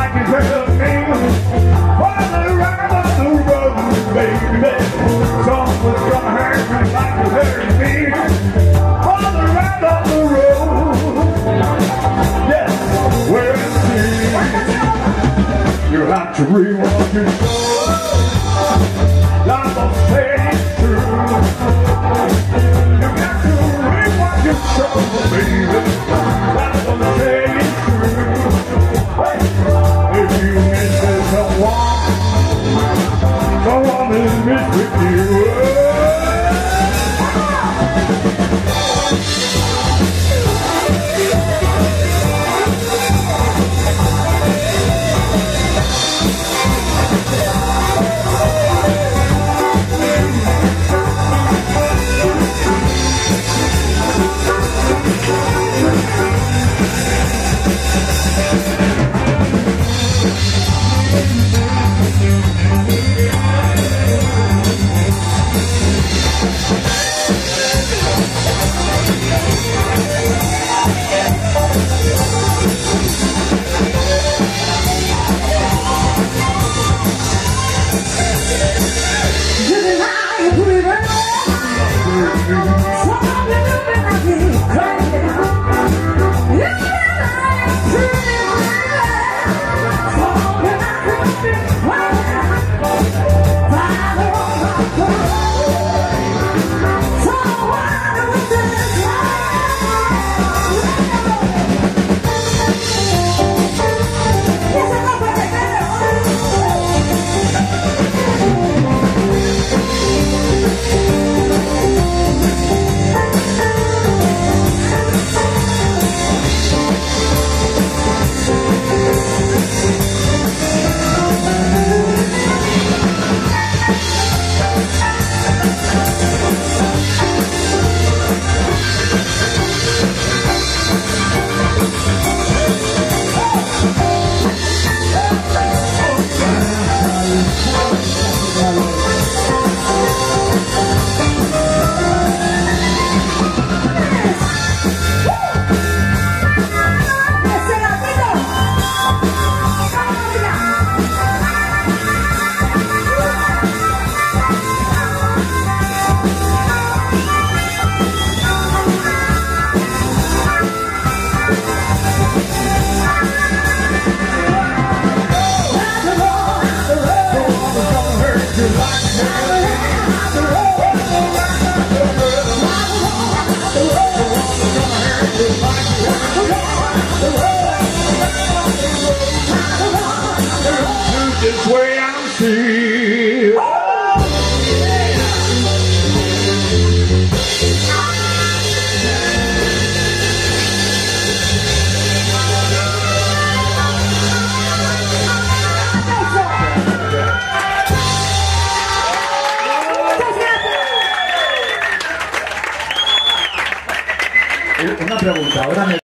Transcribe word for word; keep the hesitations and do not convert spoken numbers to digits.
like you tell me. Father, right on the road, baby. Someone's gonna hurt me like you hurt me. Father, right on the road. Yes, where it's you have to rewind your soul. Like I'm saying true. You got to rewind your soul, baby. Like I'm saying true. Hey, if you miss someone, someone is missed with you. This way I'm seeing.